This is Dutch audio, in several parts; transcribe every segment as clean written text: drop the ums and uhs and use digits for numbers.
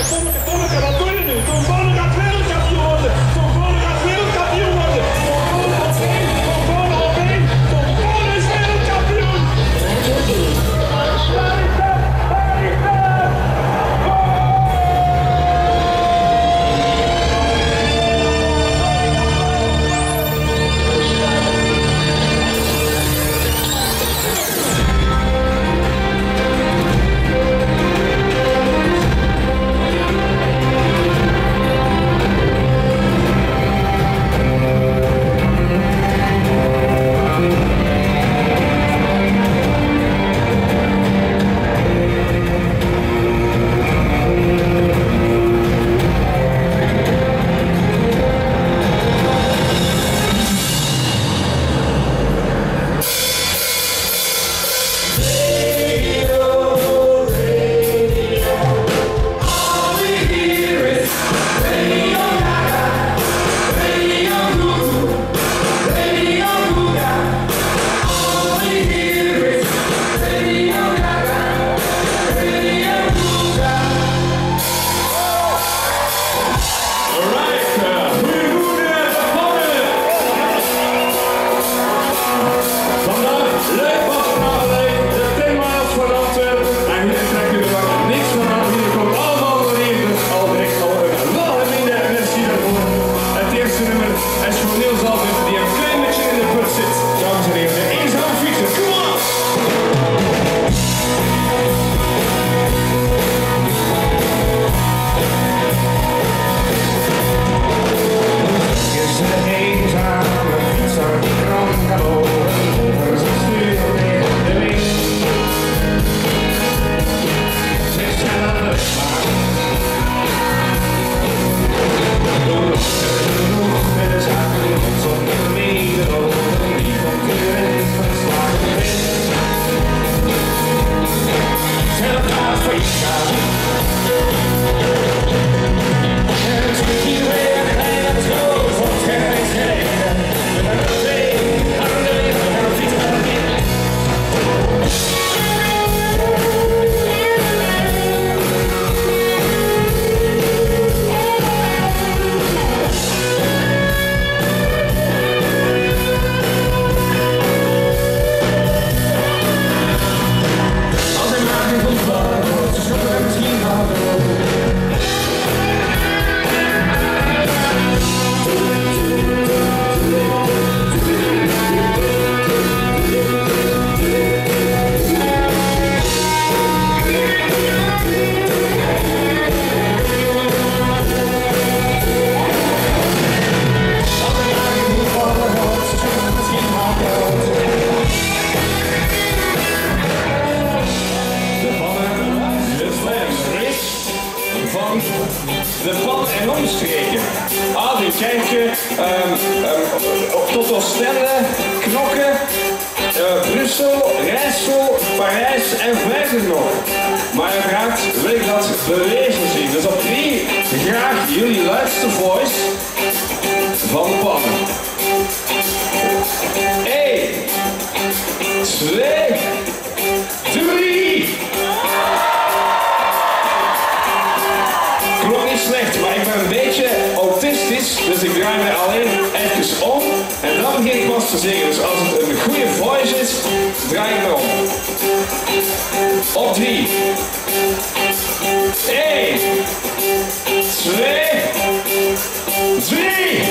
Tonneke, wat doe je nu? Tom Bonne gaat wereldkampioen worden. Tom Bonne gaat wereldkampioen worden. Tom Bonne op één. Tom Bonne op één. Tom Bonne is wereldkampioen. De pan- en omstreken. Adenkerke, tot Ostende, Knokke, Brussel, Rijssel, Parijs en verder nog. Maar uiteraard wil ik dat bewezen zien. Dus op 3 graag jullie luidste voice van de pannen. 1, 2, 3. Klonk niet slecht, maar ik ben een beetje autistisch, dus ik draai me alleen even om en dan begin ik pas te zingen. Dus als het een goede voice is, draai ik me om. Op 3. 1, 2, 3.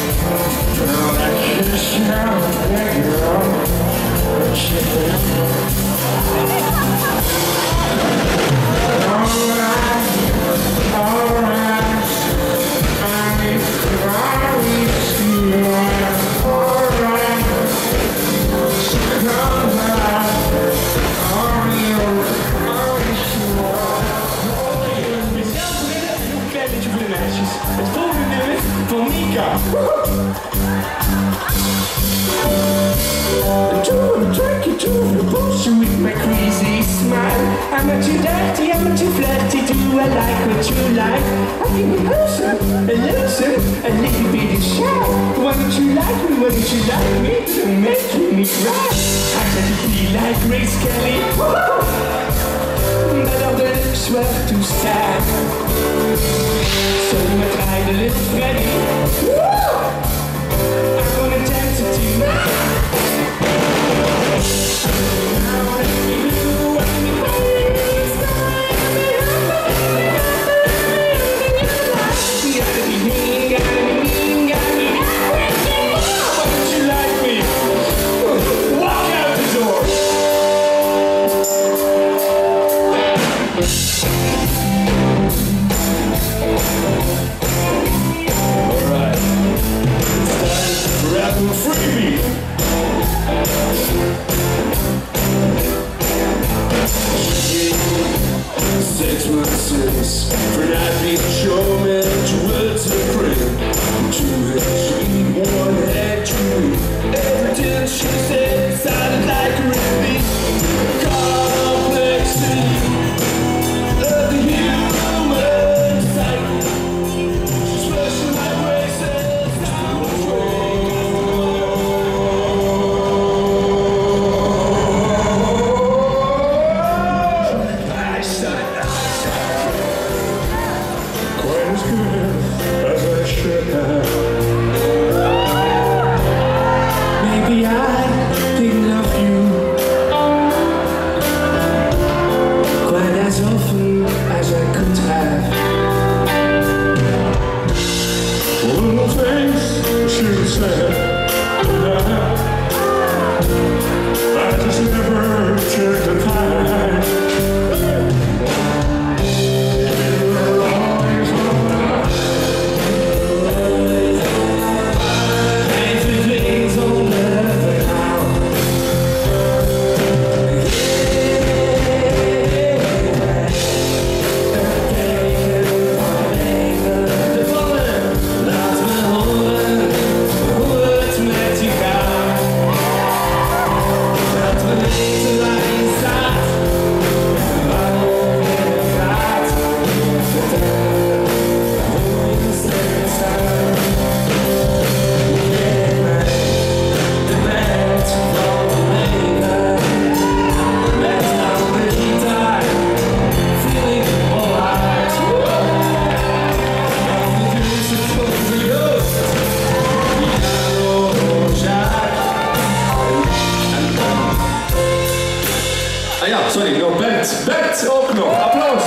Girl, With my crazy smile, I'm not too dirty, I'm not too flirty. Do I like what you like? I think I'm awesome, a little bit shy. Why don't you like me? Why don't you like me? You're making me cry. I try to be like Grace Kelly, but all the looks were too sad. So I tried a little Freddy. I'm gonna dance it tonight. For not being showman, two words of prayer. Two heads, one head, two. Everything she said sounded like a repeat. Complexity of the human psyche. She's rushing my braces as I should have. Maybe I didn't love you quite as often as I could have. One of the things she said, I just never took the time. Sorry, no, Bert ook nog. Applaus.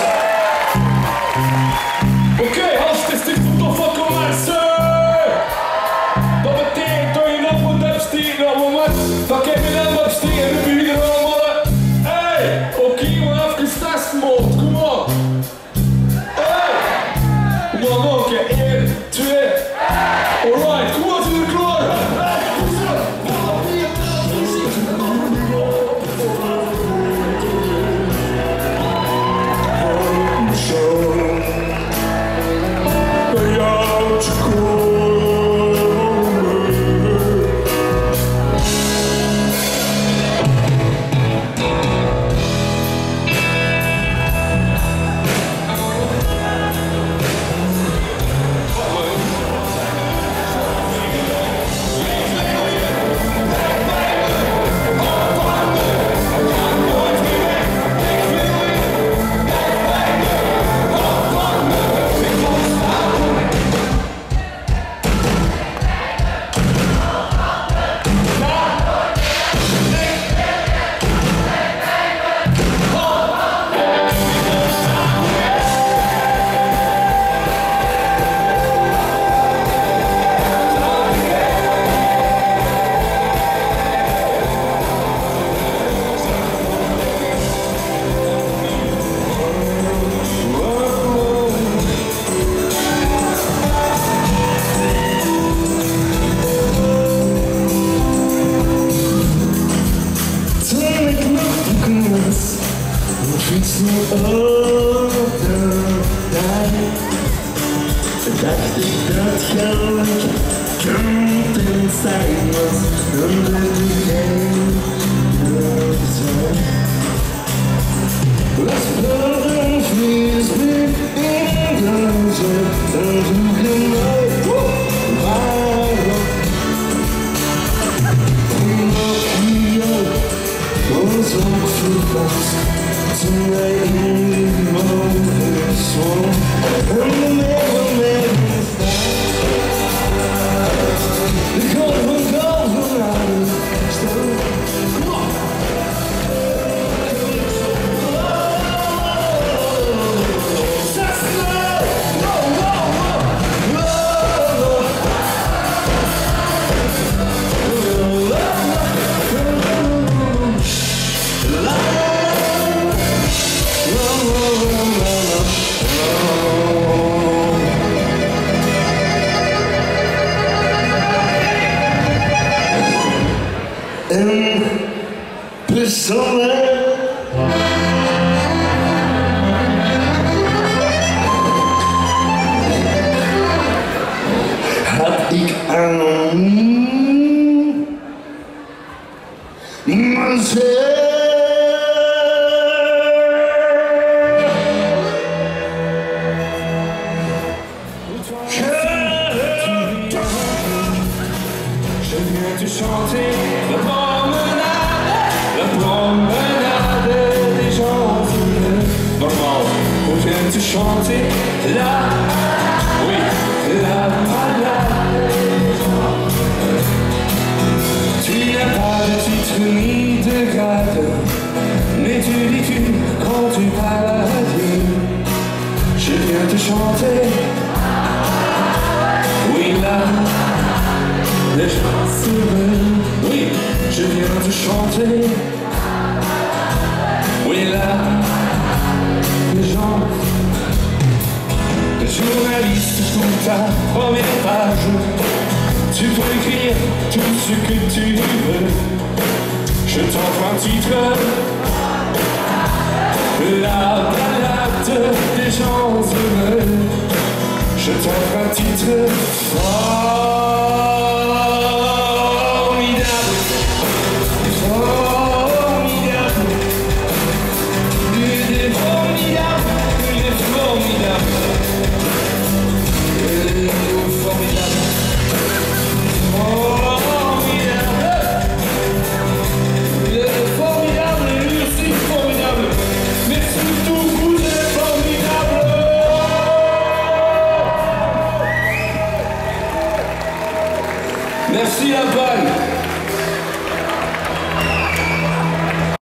Oké, als het is toch van commencer. Dat betekent dat je nog moet opsteken op het moment. Dan kijk je dan opsteken en dan ben je er allemaal. Hey, oké, maar even testen, man. Kom op. Hey. Maar nog een keer. 1, 2. Alright, kom op, zijn we klaar. Something inside us under the game of time. Let's build and freeze within danger and who can know why goes on too fast tonight in the moment so and never stop. The cold one goes around still. Come on. Had ik aan mezelf je viens te chanter la promenade des gens heureux. Normal, on vient te chanter la, oui, la balade des gens heureux. Tu n'as pas de titre ni de grade, mais tu dis tu quand tu parles. Je viens te chanter, oui, la. Les gens heureux, oui, je viens te chanter. Oui, là, les gens, les journalistes font ta première page. Tu peux écrire tout ce que tu veux. Je t'offre un titre, la balade des gens heureux. Je t'offre un titre fort.